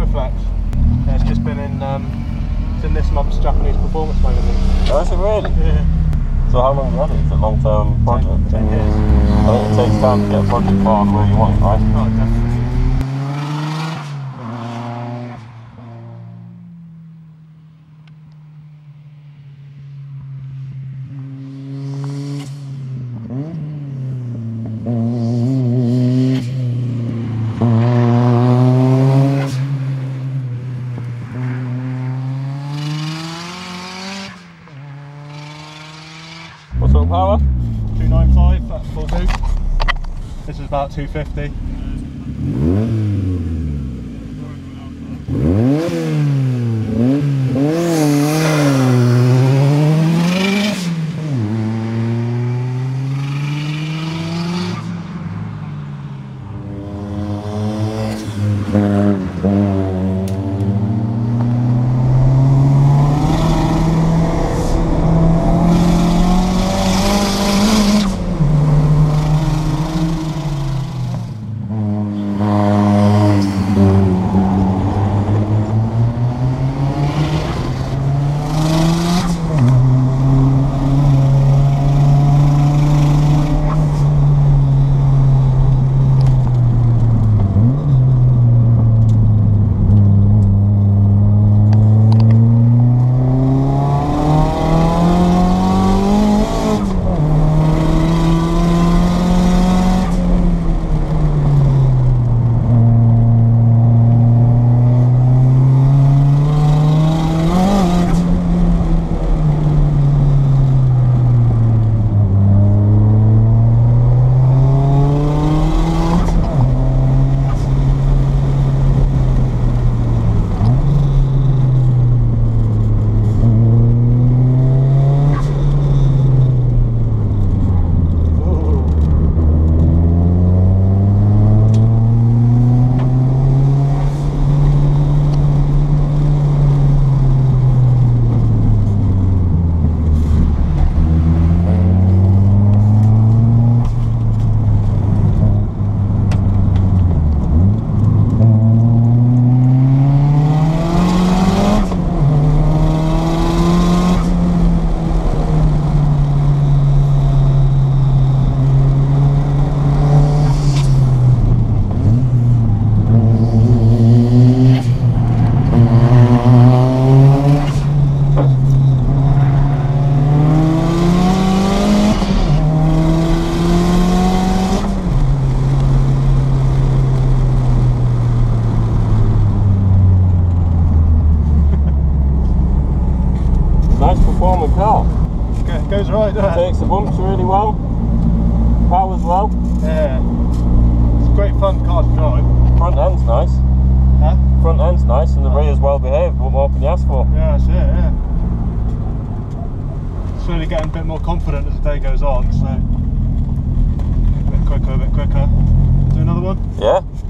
Superflex. Yeah, it's just been in, it's in this month's Japanese performance magazine. Oh, is it really? Yeah. So how long have you had it? Is it a long-term project? 10 years. I think it takes time to get a project far where you want it, right? Oh, definitely. What sort of power? 295 at full boot. This is about 250. Performing car. It goes right there. Takes the bumps really well. Powers well. Yeah. It's a great fun car to drive. Front end's nice. Huh? Front end's nice and the rear's well behaved. What more can you ask for? Yeah, that's it, yeah. Slowly getting a bit more confident as the day goes on, so a bit quicker, a bit quicker. Do another one? Yeah.